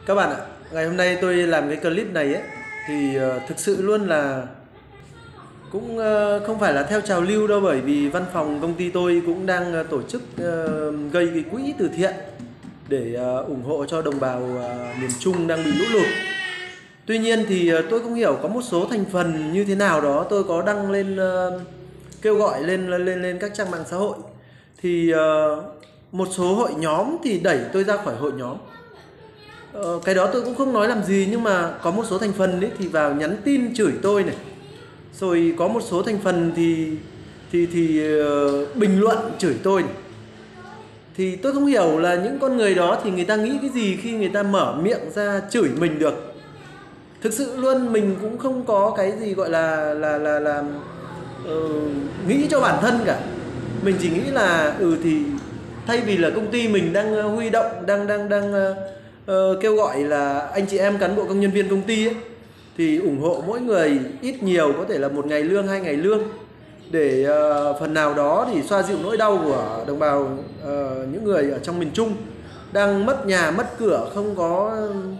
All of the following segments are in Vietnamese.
Các bạn ạ, ngày hôm nay tôi làm cái clip này ấy thì thực sự luôn là cũng không phải là theo trào lưu đâu, bởi vì văn phòng công ty tôi cũng đang tổ chức gây cái quỹ từ thiện để ủng hộ cho đồng bào miền Trung đang bị lũ lụt. Tuy nhiên thì tôi không hiểu có một số thành phần như thế nào đó, tôi có đăng lên kêu gọi lên các trang mạng xã hội thì một số hội nhóm thì đẩy tôi ra khỏi hội nhóm. Cái đó tôi cũng không nói làm gì, nhưng mà có một số thành phần ấy thì vào nhắn tin chửi tôi này, rồi có một số thành phần thì bình luận chửi tôi này. Thì tôi không hiểu là những con người đó thì người ta nghĩ cái gì khi người ta mở miệng ra chửi mình được. Thực sự luôn mình cũng không có cái gì gọi là nghĩ cho bản thân cả. Mình chỉ nghĩ là thì thay vì là công ty mình đang huy động, đang kêu gọi là anh chị em cán bộ công nhân viên công ty ấy, thì ủng hộ mỗi người ít nhiều có thể là 1 ngày lương, 2 ngày lương, để phần nào đó thì xoa dịu nỗi đau của đồng bào những người ở trong miền Trung đang mất nhà mất cửa, không có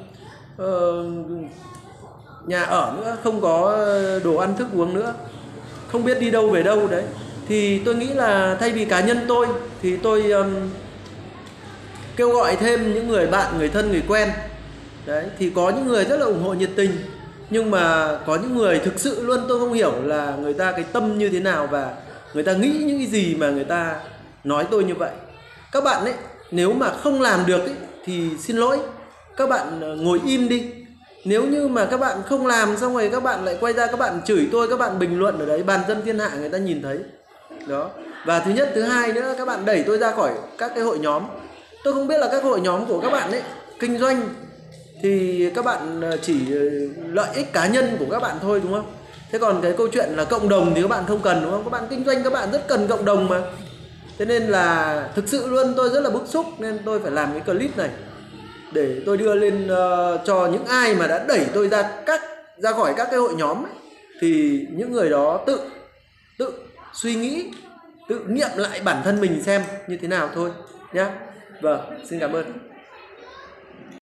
nhà ở nữa, không có đồ ăn thức uống nữa, không biết đi đâu về đâu đấy. Thì tôi nghĩ là thay vì cá nhân tôi thì tôi kêu gọi thêm những người bạn, người thân, người quen đấy. Thì có những người rất là ủng hộ nhiệt tình, nhưng mà có những người thực sự luôn tôi không hiểu là người ta cái tâm như thế nào và người ta nghĩ những cái gì mà người ta nói tôi như vậy. Các bạn ấy, nếu mà không làm được ấy, thì xin lỗi, các bạn ngồi im đi. Nếu như mà các bạn không làm xong rồi các bạn lại quay ra các bạn chửi tôi, các bạn bình luận ở đấy, bàn dân thiên hạ người ta nhìn thấy đó. Và thứ nhất, thứ hai nữa, các bạn đẩy tôi ra khỏi các cái hội nhóm. Tôi không biết là các hội nhóm của các bạn ấy kinh doanh thì các bạn chỉ lợi ích cá nhân của các bạn thôi, đúng không? Thế còn cái câu chuyện là cộng đồng thì các bạn không cần, đúng không? Các bạn kinh doanh các bạn rất cần cộng đồng mà. Thế nên là thực sự luôn tôi rất là bức xúc, nên tôi phải làm cái clip này để tôi đưa lên cho những ai mà đã đẩy tôi ra khỏi các cái hội nhóm ấy, thì những người đó tự suy nghĩ, tự nghiệm lại bản thân mình xem như thế nào thôi nhé. Vâng, xin cảm ơn.